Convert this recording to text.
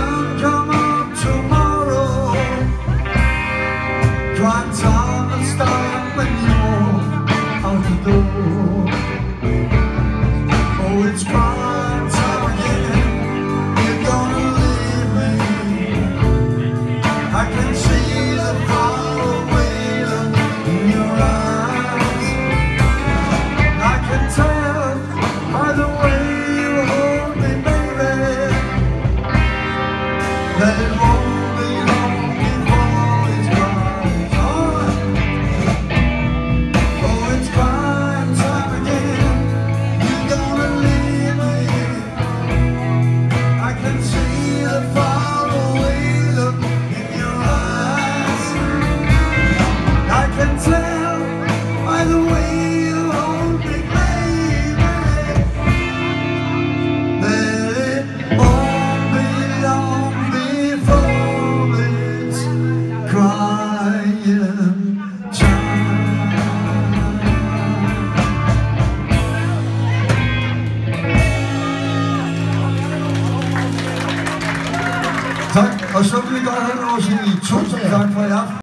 sun come up tomorrow. Crying time will start when you walk out the door. Oh, it's crying time again. You're gonna leave me. I can see the faraway look in your eyes. I can tell by the way you hold me, baby, that it won't be long before it's crying time. Oh, it's crying time again. You're gonna leave me. I can see the faraway look in your eyes. I can tell by the way you hold me, baby, that it won't be long before it's crying time. Tak, og så vil vi godt have en Oasen i. Tusind tak for i aften.